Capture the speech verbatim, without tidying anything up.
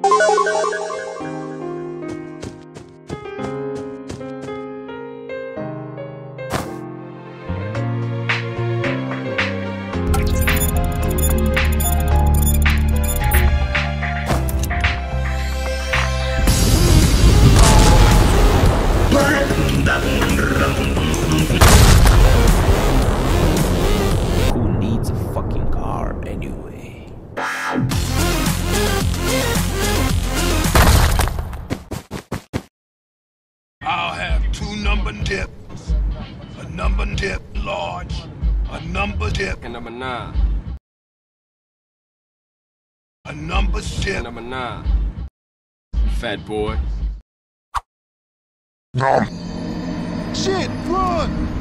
Who needs a fucking car anyway? I'll have two number dips, a number dip large, a number dip, And number nine. a number dip. And number nine. Fat boy. Shit, run!